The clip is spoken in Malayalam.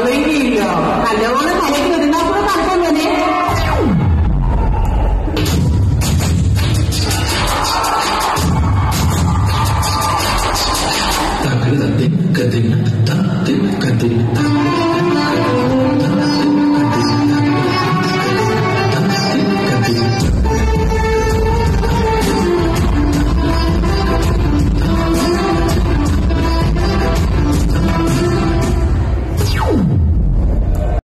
അല്ലെങ്കിൽ നല്ലോണം തലയ്ക്ക് വരുന്നാൽ കൂടെ നടക്കാൻ തന്നെ. കതിന് കതിന്